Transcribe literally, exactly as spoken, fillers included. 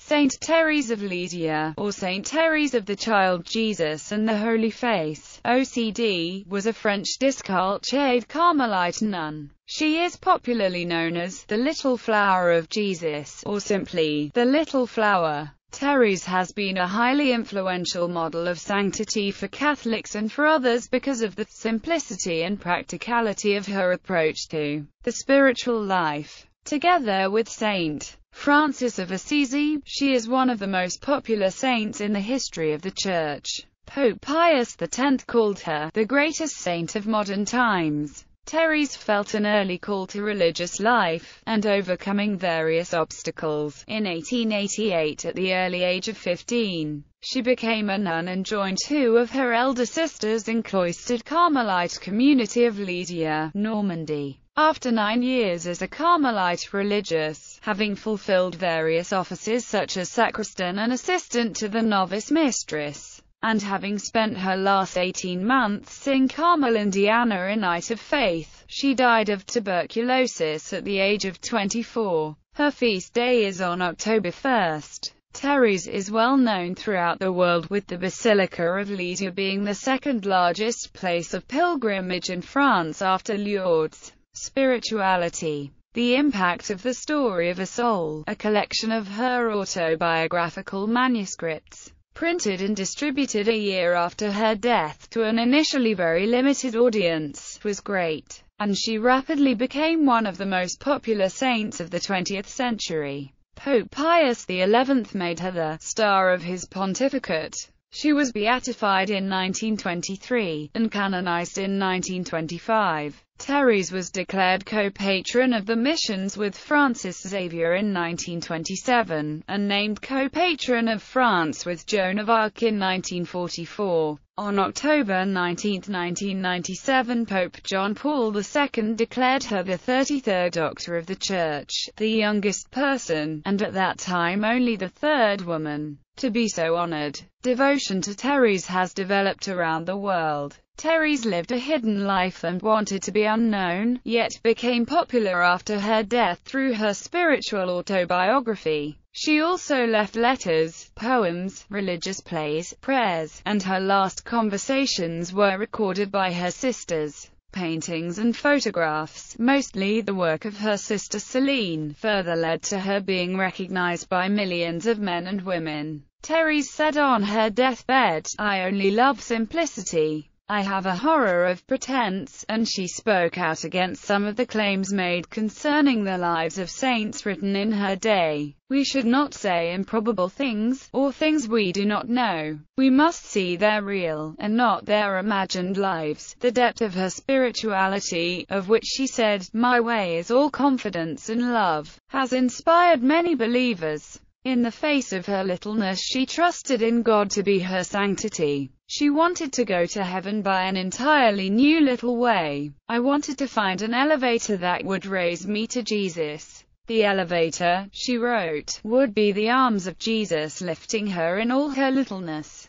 Saint Therese of Lisieux, or Saint Therese of the Child Jesus and the Holy Face, O C D, was a French Discalced Carmelite nun. She is popularly known as the Little Flower of Jesus, or simply, the Little Flower. Therese has been a highly influential model of sanctity for Catholics and for others because of the simplicity and practicality of her approach to the spiritual life. Together with Saint Francis of Assisi, she is one of the most popular saints in the history of the Church. Pope Pius the tenth called her the greatest saint of modern times. Therese felt an early call to religious life, and overcoming various obstacles, in eighteen eighty-eight at the early age of fifteen, she became a nun and joined two of her elder sisters in cloistered Carmelite community of Lisieux, Normandy. After nine years as a Carmelite religious, having fulfilled various offices such as sacristan and assistant to the novice mistress, and having spent her last eighteen months in Carmel, Indiana, a Knight of Faith, she died of tuberculosis at the age of twenty-four. Her feast day is on October first. Therese is well known throughout the world, with the Basilica of Lisieux being the second largest place of pilgrimage in France after Lourdes. Spirituality. The impact of the story of a soul, a collection of her autobiographical manuscripts, printed and distributed a year after her death to an initially very limited audience, was great, and she rapidly became one of the most popular saints of the twentieth century. Pope Pius the eleventh made her the star of his pontificate. She was beatified in nineteen twenty-three, and canonized in nineteen twenty-five. Therese was declared co-patron of the missions with Francis Xavier in nineteen twenty-seven, and named co-patron of France with Joan of Arc in nineteen forty-four. On October nineteenth nineteen ninety-seven, Pope John Paul the second declared her the thirty-third Doctor of the Church, the youngest person, and at that time only the third woman, to be so honored. Devotion to Therese has developed around the world. Therese lived a hidden life and wanted to be unknown, yet became popular after her death through her spiritual autobiography. She also left letters, poems, religious plays, prayers, and her last conversations were recorded by her sisters. Paintings and photographs, mostly the work of her sister Celine, further led to her being recognized by millions of men and women. Therese said on her deathbed, "I only love simplicity. I have a horror of pretense," and she spoke out against some of the claims made concerning the lives of saints written in her day. We should not say improbable things, or things we do not know. We must see their real, and not their imagined lives. The depth of her spirituality, of which she said, "My way is all confidence and love," has inspired many believers. In the face of her littleness, she trusted in God to be her sanctity. She wanted to go to heaven by an entirely new little way. "I wanted to find an elevator that would raise me to Jesus. The elevator," she wrote, "would be the arms of Jesus lifting her in all her littleness."